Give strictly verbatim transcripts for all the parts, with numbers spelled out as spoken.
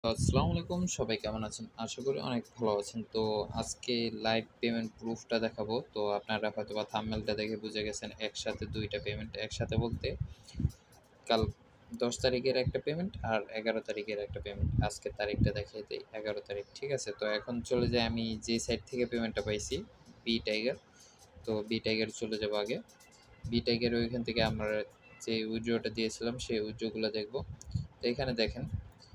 আসসালামু আলাইকুম, সবাই কেমন আছেন? আশা করি অনেক ভালো আছেন। তো আজকে লাইভ পেমেন্ট প্রুফটা দেখাবো। তো আপনারা হয়তোবা থাম্বনেলটা দেখে বুঝে গেছেন একসাথে দুই টা পেমেন্ট। একসাথে বলতে কাল দশ তারিখের একটা পেমেন্ট আর এগারো তারিখের একটা পেমেন্ট। আজকের তারিখটা দেখিয়ে দেই এগারো তারিখ। ঠিক আছে? তো এখন চলে যাই আমি যে সাইট থেকে পেমেন্টটা পাইছি BTigar। তো BTigar চলে যাবো আগে। BTigar ওইখান থেকে আমরা যে উইথড্রটা দিয়েছিলাম সেই উইথড্রগুলো দেখব। তো এখানে দেখেন,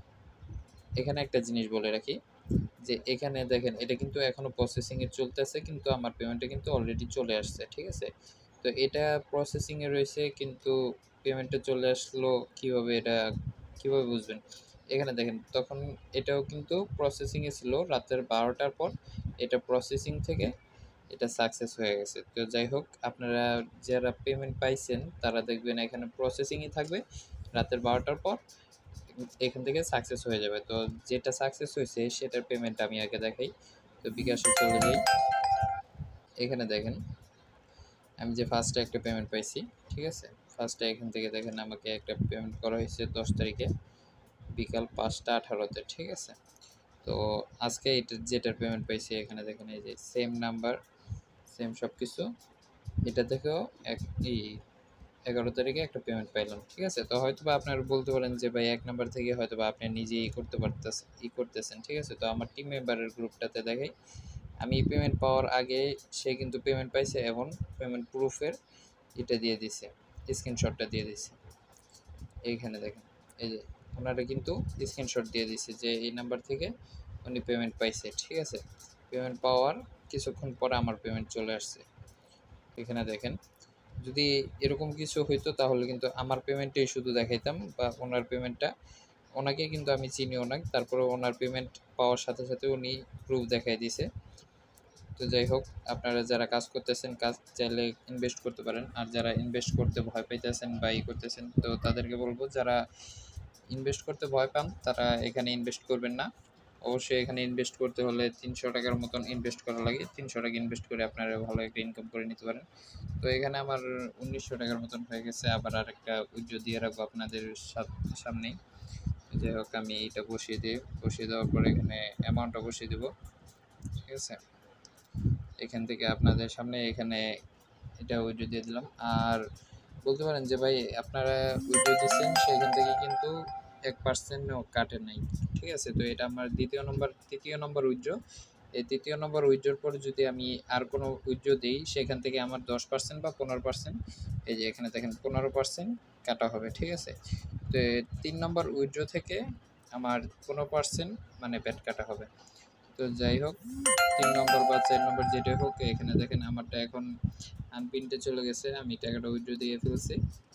এখানে একটা জিনিস বলে রাখি যে এখানে দেখেন এটা কিন্তু এখনো প্রসেসিং এ চলতেছে, কিন্তু আমার পেমেন্টটা কিন্তু অলরেডি চলে আসছে। ঠিক আছে? তো এটা প্রসেসিং এ রয়েছে, কিন্তু পেমেন্টটা চলে আসলো কিভাবে, এটা কিভাবে বুঝবেন? এখানে দেখেন, তখন এটাও কিন্তু প্রসেসিং এ ছিল রাতের বারোটার পর। এটা প্রসেসিং থেকে এটা সাকসেস হয়ে গেছে। তো যাই হোক, আপনারা যারা পেমেন্ট পাইছেন তারা দেখবেন এখানে প্রসেসিংই থাকবে রাতের বারোটার পর। এখান থেকে সাকসেস হয়ে যাবে। তো যেটা সাকসেস হয়েছে সেটার পেমেন্ট আমি আগে দেখাই। তো বিকাশে চলে যাই। এখানে দেখেন আমি যে ফার্স্টে একটা পেমেন্ট পাইছি। ঠিক আছে? ফার্স্টে এখান থেকে দেখেন আমাকে একটা পেমেন্ট করা হয়েছে দশ তারিখে বিকাল পাঁচটা আঠারোতে। ঠিক আছে? তো আজকে এটা যেটার পেমেন্ট পাইছি এখানে দেখেন এই যে সেম নাম্বার, সেম সব কিছু। এটা থেকেও এক ই এগারো তারিখে একটা পেমেন্ট পাইলাম। ঠিক আছে? তো হয়তোবা আপনারা বলতে পারেন যে ভাই এক নাম্বার থেকে হয়তোবা আপনি নিজেই ই করতে পারতেছেন ই করতেছেন। ঠিক আছে? তো আমার টিম মেম্বারের গ্রুপটাতে দেখাই। আমি পেমেন্ট পাওয়ার আগে সে কিন্তু পেমেন্ট পাইছে এবং পেমেন্ট প্রুফের এটা দিয়ে দিছে, স্ক্রিনশটটা দিয়ে দিছে। এইখানে দেখেন এই যে ওনারা কিন্তু স্ক্রিনশট দিয়ে দিছে যে এই নাম্বার থেকে উনি পেমেন্ট পাইছে। ঠিক আছে? পেমেন্ট পাওয়ার কিছুক্ষণ পরে আমার পেমেন্ট চলে আসছে। এখানে দেখেন, যদি এরকম কিছু হইতো তাহলে কিন্তু আমার পেমেন্টটাই শুধু দেখাইতাম, বা ওনার পেমেন্টটা, ওনাকে কিন্তু আমি চিনিও না, তারপরে ওনার পেমেন্ট পাওয়ার সাথে সাথে উনি প্রুফ দেখাই দিছে। তো যাই হোক, আপনারা যারা কাজ করতেছেন কাজ চাইলে ইনভেস্ট করতে পারেন, আর যারা ইনভেস্ট করতে ভয় পাইতেছেন বা ই করতেছেন তো তাদেরকে বলবো, যারা ইনভেস্ট করতে ভয় পান তারা এখানে ইনভেস্ট করবেন না। অবশ্যই এখানে ইনভেস্ট করতে হলে তিনশো টাকার মতন ইনভেস্ট করা লাগে। তিনশো টাকা ইনভেস্ট করে আপনারা ভালো একটা ইনকাম করে নিতে পারেন। তো এখানে আমার উনিশশো টাকার মতন হয়ে গেছে। আবার আরেকটা উইথড্র দিয়ে রাখবো আপনাদের সামনেই। যাই হোক, আমি এটা বসিয়ে দিই। বসিয়ে দেওয়ার পরে এখানে অ্যামাউন্টটা বসিয়ে দেবো। ঠিক আছে? এখান থেকে আপনাদের সামনে এখানে এটা উইথড্র দিয়ে দিলাম। আর বলতে পারেন যে ভাই আপনারা উইথড্র দিচ্ছেন সেখান থেকে কিন্তু এক পার্সেন্টও কাটে নাই। ঠিক আছে? তো এটা আমার দ্বিতীয় নম্বর তৃতীয় নম্বর উইথড্র। এই তৃতীয় নম্বর উইথড্রর পর যদি আমি আর কোনো উইথড্র দিই সেখান থেকে আমার দশ পার্সেন্ট বা পনেরো পার্সেন্ট, এই যে এখানে দেখেন পনেরো পার্সেন্ট কাটা হবে। ঠিক আছে? তো তিন নম্বর উইথড্র থেকে আমার পনেরো পার্সেন্ট মানে ব্যাট কাটা হবে। তো যাই হোক, তিন নম্বর বা চার নম্বর যেটাই হোক, এখানে দেখেন আমারটা এখন আনপিনটে চলে গেছে। আমি টাকাটা উইথড্র দিয়ে ফেলছি।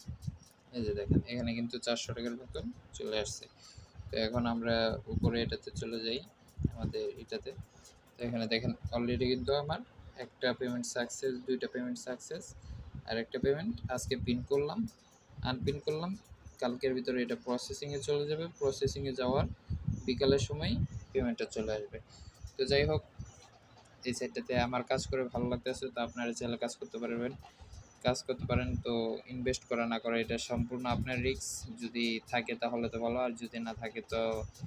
এই যে দেখেন এখানে কিন্তু চারশো টাকার মতন চলে আসছে। তো এখন আমরা উপরে এটাতে চলে যাই, আমাদের এটাতে। তো এখানে দেখেন অলরেডি কিন্তু আমার একটা পেমেন্ট সাকসেস, দুইটা পেমেন্ট সাকসেস, আর একটা পেমেন্ট আজকে পিন করলাম, আনপিন করলাম। কালকের ভিতরে এটা প্রসেসিংয়ে চলে যাবে। প্রসেসিংয়ে যাওয়ার বিকালের সময় পেমেন্টটা চলে আসবে। তো যাই হোক, এই সাইটটাতে আমার কাজ করে ভালো লাগতেছে। তো আপনারা চাইলে কাজ করতে পারবেন, কাজ করতে পারেন। তো ইনভেস্ট করা না করা এটা সম্পূর্ণ আপনার রিস্ক। যদি থাকে তাহলে তো ভালো, আর যদি না থাকে তো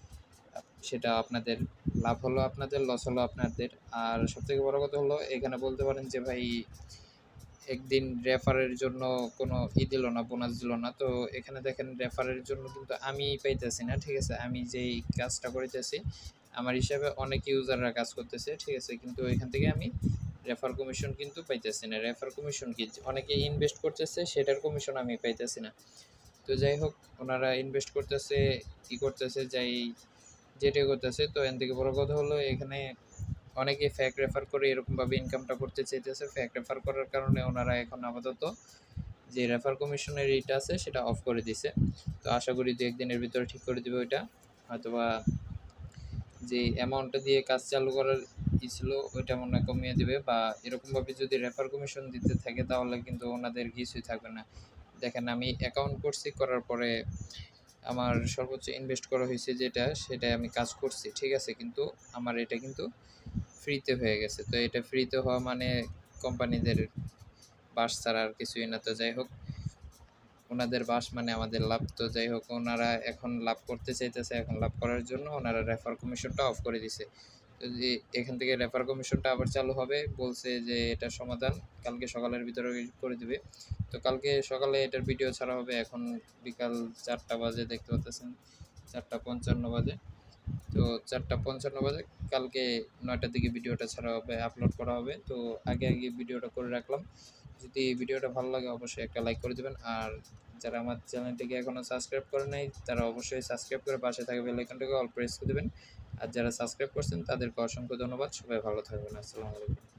সেটা আপনাদের লাভ হলো আপনাদের, লস হলো আপনাদের। আর সবথেকে বড় কথা হলো এখানে বলতে পারেন যে ভাই একদিন রেফারের জন্য কোনো ই দিল না, বোনাস দিল না। তো এখানে দেখেন রেফারের জন্য কিন্তু আমি পাইতেছি না। ঠিক আছে? আমি যেই কাজটা করিতেছি আমার হিসাবে অনেক ইউজাররা কাজ করতেছে। ঠিক আছে? কিন্তু এখান থেকে আমি রেফার কমিশন কিন্তু পাইতেছি না। রেফার কমিশন কি, অনেকে ইনভেস্ট করতেছে সেটার কমিশন আমি পাইতেছি না। তো যাই হোক, ওনারা ইনভেস্ট করতেছে, কি করতেছে, যাই যেটাই করতেছে। তো এখান থেকে বড় কথা হলো এখানে অনেকে ফ্যাক রেফার করে এরকমভাবে ইনকামটা করতে চাইতেছে। ফ্যাক রেফার করার কারণে ওনারা এখন আপাতত যে রেফার কমিশনের রেট আছে সেটা অফ করে দিছে। তো আশা করি দু একদিনের ভিতরে ঠিক করে দেবে ওইটা। হয়তোবা যে অ্যামাউন্টটা দিয়ে কাজ চালু করার ই ছিল ওইটা মনে হয় কমিয়ে দেবে, বা এরকমভাবে যদি রেফার কমিশন দিতে থাকে তাহলে কিন্তু ওনাদের কিছুই থাকবে না। দেখেন আমি অ্যাকাউন্ট করছি, করার পরে আমার সর্বোচ্চ ইনভেস্ট করা হয়েছে যেটা, সেটা আমি কাজ করছি। ঠিক আছে? কিন্তু আমার এটা কিন্তু ফ্রিতে হয়ে গেছে। তো এটা ফ্রিতে হওয়া মানে কোম্পানিদের বাস ছাড়া আর কিছুই না। তো যাই হোক, ওনাদের বাস মানে আমাদের লাভ। তো যাই হোক, ওনারা এখন লাভ করতে চাইতেছে, এখন লাভ করার জন্য ওনারা রেফার কমিশনটা অফ করে দিছে। তো যে এখান থেকে রেফার কমিশনটা আবার চালু হবে, বলছে যে এটার সমাধান কালকে সকালের ভিতরে করে দিবে। তো কালকে সকালে এটার ভিডিও ছাড়া হবে। এখন বিকাল চারটা বাজে, দেখতে পাচ্ছেন চারটা পঞ্চান্ন বাজে। তো চারটা পঞ্চান্ন বাজে কালকে নয়টার দিকে ভিডিওটা ছাড়া হবে, আপলোড করা হবে। তো আগে আগে ভিডিওটা করে রাখলাম। যদি ভিডিওটা ভালো লাগে অবশ্যই একটা লাইক করে দেবেন। আর যারা আমার চ্যানেলটিকে এখনও সাবস্ক্রাইব করে নাই তারা অবশ্যই সাবস্ক্রাইব করে পাশে থাকা বেল আইকনটাকে অল প্রেস করে দেবেন। আর যারা সাবস্ক্রাইব করছেন তাদেরকে অসংখ্য ধন্যবাদ। সবাই ভালো থাকবেন। আসসালামু আলাইকুম।